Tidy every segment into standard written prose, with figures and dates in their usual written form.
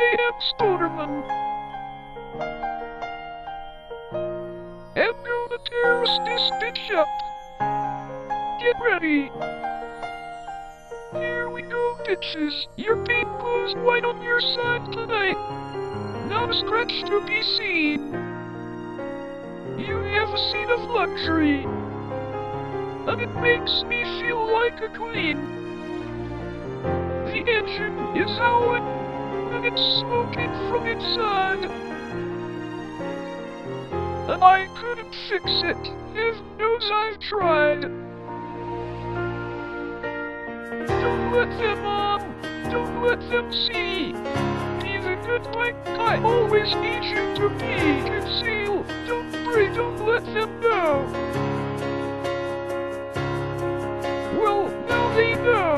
am Spodermen. I'm gonna terrorist this bitch up. Get ready. Here we go, bitches. Your paper's white on your side tonight. Not a scratch to be seen. You have a seat of luxury. And it makes me feel like a queen. The engine is howling, and it's smoking from inside. And I couldn't fix it. Heaven knows I've tried. Don't let them on. Don't let them see. Be the good like I always need you to be. Conceal. Don't break. Don't let them know. Well, now they know.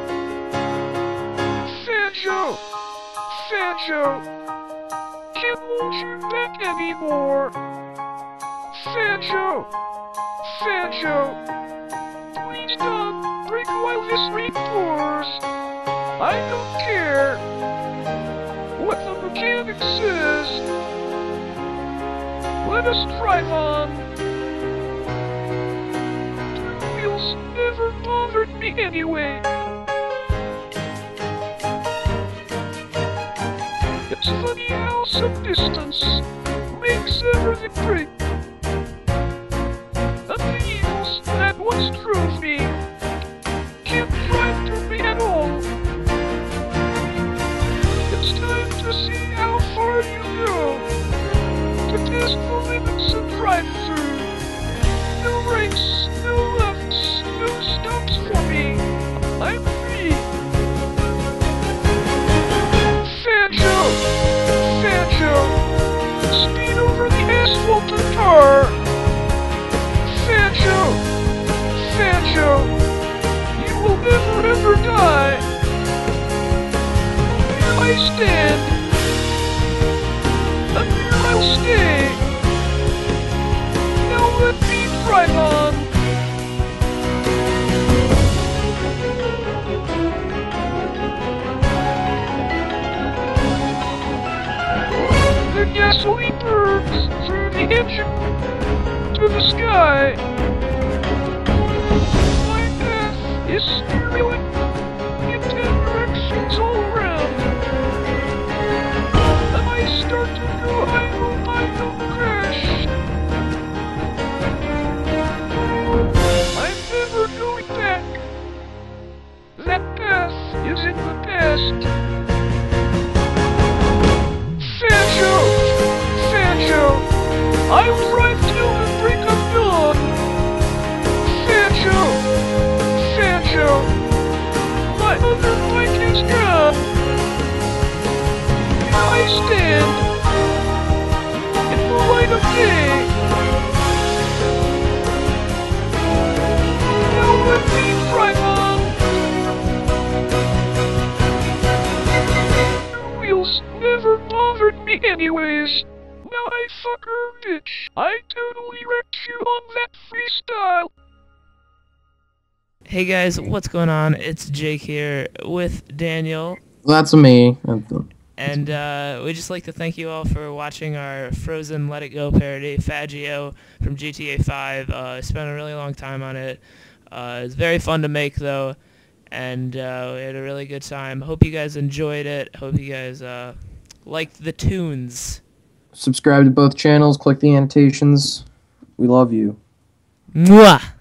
Faggio. Faggio. Can't hold you back anymore. Faggio. Faggio. Please don't break while this rain pours. I don't care what the mechanic says. Let us drive on. Two wheels never bothered me anyway. It's funny how some distance makes everything great. And the evils that once drove me can't drive through me at all. It's time to see how far you go. To test the limits and drive through. No brakes, no lefts, no stops for me. I'm free. Faggio! Faggio! Speed over the asphalt and tar! Faggio! Faggio! You will never ever die! Here I stand! And here I'll stay! Now let me drive on! The gasoline burns through the engine to the sky. My path is spiraling in 10 directions all around. And I start to go, I hope I don't crash. I'm never going back. That path is in the past. Faggio! Faggio! I'll drive till the break of dawn! Faggio! Faggio! My other bike is gone! Here I stand! In the light of day! Now let me drive on! Your wheels never bothered me anyways. Now I fuck her bitch. I totally wrecked you on that freestyle. Hey guys, what's going on? It's Jake here with Daniel. That's me. And we'd just like to thank you all for watching our Frozen Let It Go parody, Faggio from GTA 5. I spent a really long time on it. It's very fun to make though, and we had a really good time. Hope you guys enjoyed it. Hope you guys liked the tunes. Subscribe to both channels, click the annotations. We love you. Mwah!